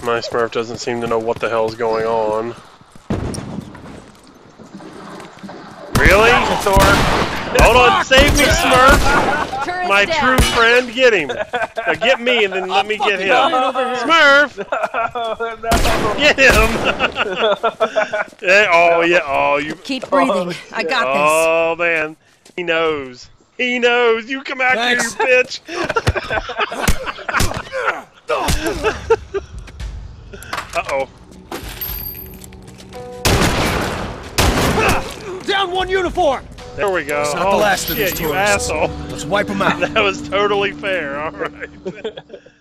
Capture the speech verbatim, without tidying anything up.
My Smurf doesn't seem to know what the hell's going on. Really? Thor. Hold on, save me, Smurf! Turret's My down. true friend, get him. Now get me and then let me get him. Smurf! No, no. Get him! Yeah, oh, yeah, oh, you... Keep breathing. I got Oh, man. He knows. He knows. You come out here, you bitch! Uh-oh. Down one uniform! There we go. That's not oh, the last of shit, these you tourists. asshole. Let's wipe them out. That was totally fair. All right.